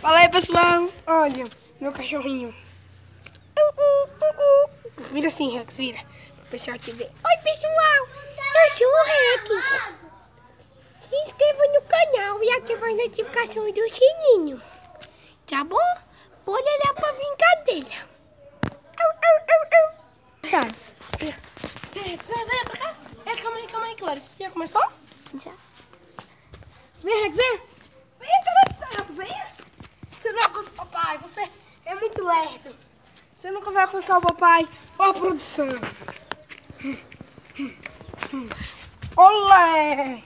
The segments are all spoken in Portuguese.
Fala aí, pessoal. Olha, meu cachorrinho. Vira assim, Rex, vira. Para o pessoal te ver. Oi, pessoal. Eu sou o Rex. Se inscreva no canal e ative as notificações do sininho. Tá bom? Pode olhar pra brincadeira. Sabe? Rex, vem pra cá. Calma aí, Clara. Você já começou? Já. Vem, Rex, vem. Vem, cara. Vem. Você não alcança o papai, você é muito lerdo. Você nunca vai alcançar o papai. Ó a produção. Olé!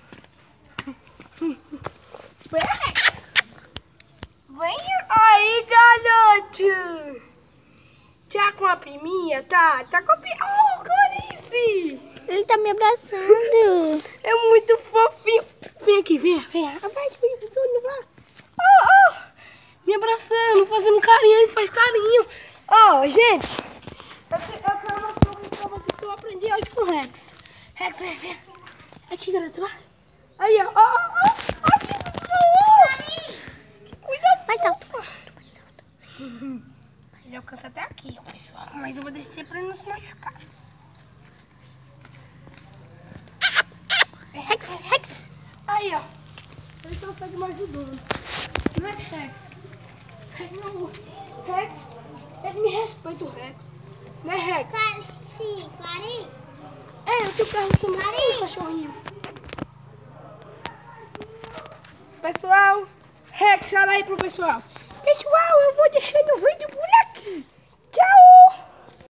Vem, Rex. Vem aí, garoto. Tá com a priminha? Tá com a priminha. Oh, Clarice! Ele tá me abraçando. É muito fofinho. Vem aqui, vem. Vai. Me abraçando, fazendo carinho, ele faz carinho. Ó, gente, eu quero mostrar pra vocês que eu aprendi hoje com o Rex. Rex, vem. Aqui, garoto, vai. Aí, ó. Cuidado. Mais alto. Ele alcança até aqui, ó, pessoal. Mas eu vou descer pra ele não se machucar. Rex. Aí, ó. Ele consegue me ajudando. Não é Rex. Rex, ele me respeita, o Rex. Não é Rex? Clarice. É, eu tenho carro de Clarice, cachorrinho. Pessoal, Rex, fala aí pro pessoal. Pessoal, eu vou deixando o vídeo por aqui.